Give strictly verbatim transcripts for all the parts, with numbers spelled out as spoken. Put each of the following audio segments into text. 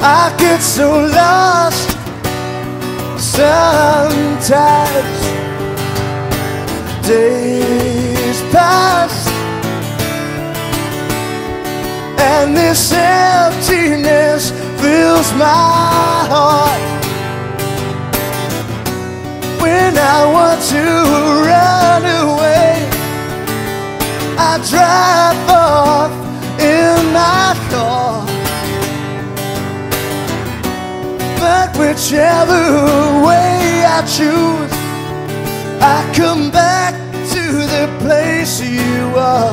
I get so lost sometimes. Days pass and this emptiness fills my heart. When I want to run away, I drive off in my car. But whichever way I choose, I come back to the place you are.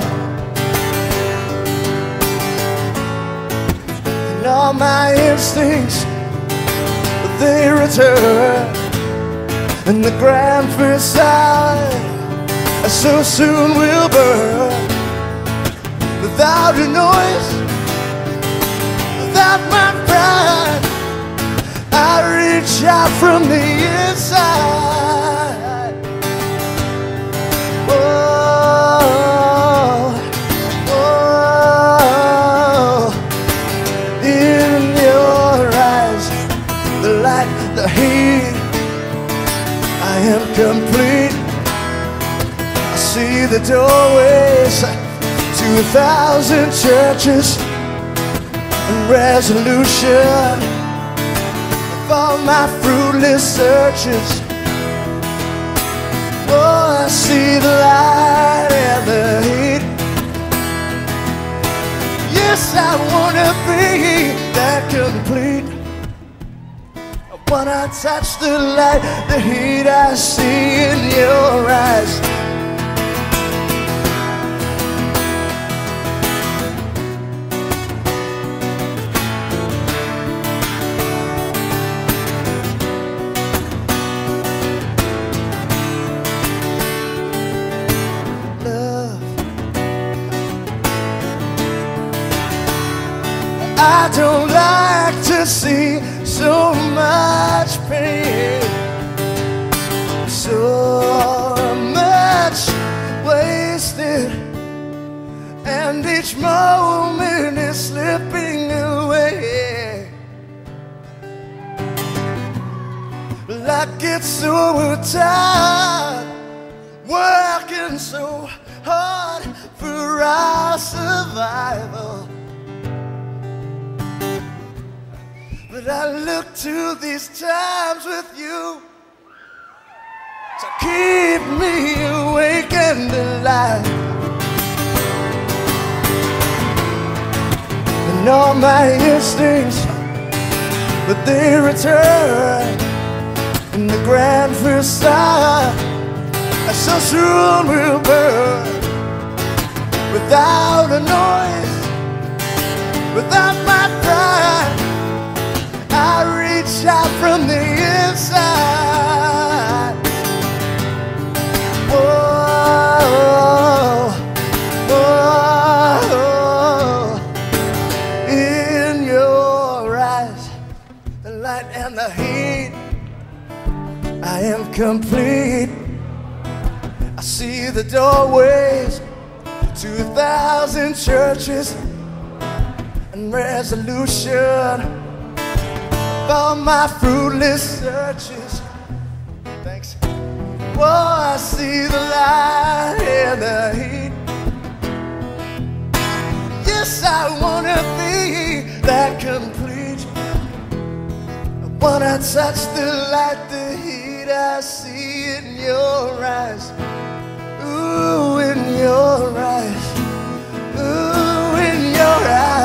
And all my instincts, they return. And the grand facade so soon will burn. Without a noise, without my pride, I reach out from the inside. Oh, oh, in your eyes, the light, the heat, I am complete. I see the doorways to a thousand churches and resolution of all my fruitless searches. Oh, I see the light and the heat. Yes, I wanna be that complete. When I touch the light, the heat I see in your eyes. Love, I don't like to see so much pain, so much wasted, and each moment is slipping away. I get so tired, working so hard for our survival. But I look to these times with you to keep me awake and alive. And all my instincts, but they return in the grand facade, so soon will burn. Without a noise, without my pride, I reach out from the inside. Whoa, whoa, in your eyes, the light and the heat, I am complete. I see the doorways to a thousand churches and resolution all my fruitless searches. Thanks. Oh, I see the light and the heat. Yes, I wanna be that complete. When I touch the light, the heat I see in your eyes. Ooh, in your eyes. Ooh, in your eyes.